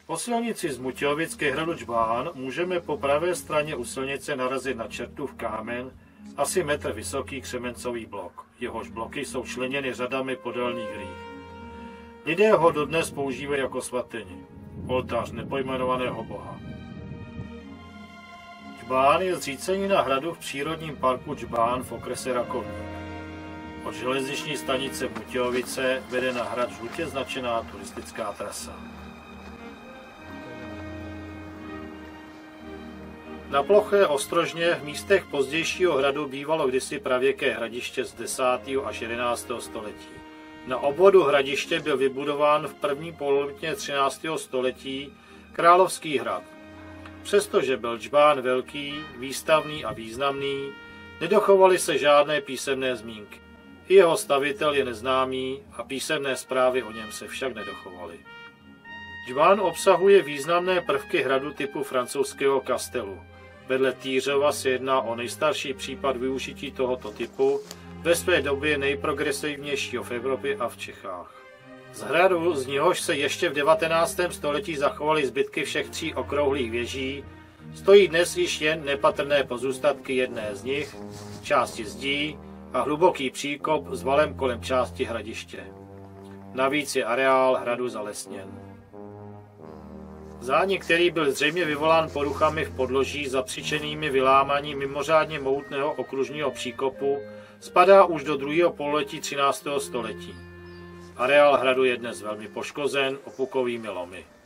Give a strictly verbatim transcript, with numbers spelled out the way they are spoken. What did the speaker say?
O silnici z Mutějovic ke hradu Džbán můžeme po pravé straně u silnice narazit na Čertův kámen, asi metr vysoký křemencový blok. Jehož bloky jsou členěny řadami podélných hřích. Lidé ho dodnes používají jako svatyni, oltář nepojmenovaného boha. Džbán je zřícenina hradu v přírodním parku Džbán v okrese Rakovník. Od železniční stanice Mutějovice vede na hrad žlutě značená turistická trasa. Na ploché Ostrožně v místech pozdějšího hradu bývalo kdysi pravěké hradiště z desátého až jedenáctého století. Na obvodu hradiště byl vybudován v první polovině třináctého století Královský hrad. Přestože byl Džbán velký, výstavný a významný, nedochovaly se žádné písemné zmínky. Jeho stavitel je neznámý a písemné zprávy o něm se však nedochovaly. Džbán obsahuje významné prvky hradu typu francouzského kastelu. Vedle Týřova se jedná o nejstarší případ využití tohoto typu, ve své době nejprogresivnějšího v Evropě a v Čechách. Z hradu, z něhož se ještě v devatenáctém století zachovaly zbytky všech tří okrouhlých věží, stojí dnes již jen nepatrné pozůstatky jedné z nich, části zdí a hluboký příkop s valem kolem části hradiště. Navíc je areál hradu zalesněn. Zánik, který byl zřejmě vyvolán poruchami v podloží zapříčenými vylámáním mimořádně mohutného okružního příkopu, spadá už do druhého pololetí třináctého století. Areál hradu je dnes velmi poškozen opukovými lomy.